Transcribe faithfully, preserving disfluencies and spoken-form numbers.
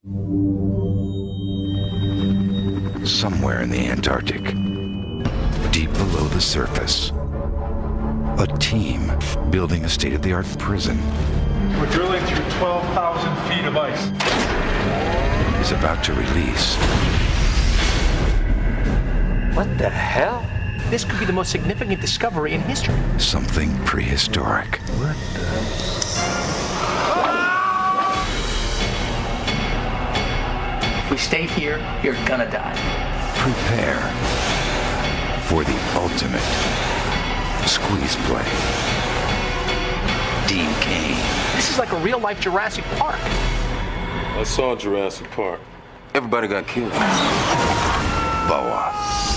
Somewhere in the Antarctic, deep below the surface, a team building a state-of-the-art prison We're drilling through twelve thousand feet of ice. is about to release What the hell? This could be the most significant discovery in history. something prehistoric. What the? If we stay here, you're gonna die. Prepare for the ultimate squeeze play. Dean Cain. This is like a real-life Jurassic Park. I saw Jurassic Park. Everybody got killed. Boa.